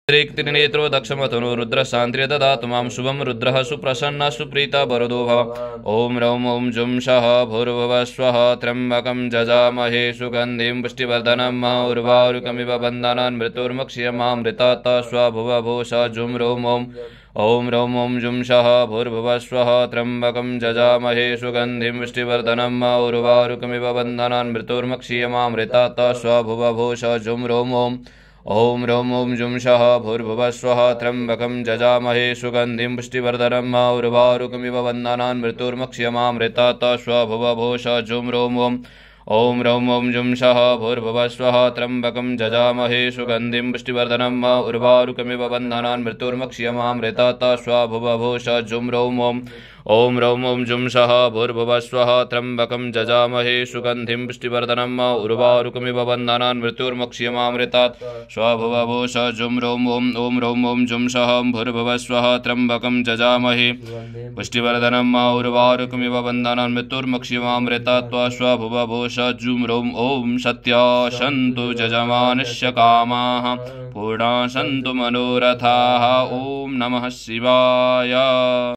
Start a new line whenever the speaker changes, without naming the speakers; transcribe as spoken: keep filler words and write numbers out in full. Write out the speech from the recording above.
त्रिनेत्रो दक्षमथनो रुद्र शांत्र्य ददातु मां शुभं रुद्रः सुप्रसन्नः सुप्रीतः वरदो भव। ओं रौं ॐ जुं सः भूर्भुवः स्वः त्र्यम्बकं जजामहे सुगन्धिं पुष्टिवर्धनम् उर्वारुकमिव बन्धनान् मृत्युर्मुक्षीयमामृतात् स्वभुवभूष जुं रौं ॐ ॐ रौं ॐ जुं सः भूर्भुवः स्वः त्र्यम्बकं जजामहे सुगन्धिं पुष्टिवर्धनम् उर्वारुकमिव बन्धनान् मृत्युर्मुक्षीयमामृतात् स्वभुवभूष जुं रौं ॐ ॐ रौं ॐ जुं सः भूर्भुवः स्वः त्र्यम्बकं जजामहे सुगन्धिं पुष्टिवर्धनम् उर्वारुकमिव बन्धनान् मृत्युर्मुक्षीयमामृतात् स्वभुवभूष जुं रौं ॐ ॐ रौं ॐ जुं सः भूर्भुवः स्वः त्र्यम्बकं जजामहे सुगन्धिं पुष्टिवर्धनम् उर्वारुकमिव बन्धनान् मृत्युर्मुक्षीयमामृतात् स्वभुवभूष जुं रौं ॐ ॐ रौं ॐ जुं सः भूर्भुवः स्वः त्र्यम्बकं जजामहे सुगन्धिं पुष्टिवर्धनम् उर्वारुकमिव बन्धनान् मृत्युर्मुक्षीयमामृतात् स्वभुवभूष जुं रौं ॐ ॐ रौं ॐ जुं सः भूर्भुवः स्वः त्र्यम्बकं जजामहे पुष्टिवर्धनम् उर्वारुकमिव बन्धनान् मृत्युर्मुक्षीयमामृतात् स्वभुवभूष जुं रौं ॐ सत्या सन्तु यजमानस्य कामाः पूर्णा सन्तु मनोरथाः। ॐ नमः शिवाय।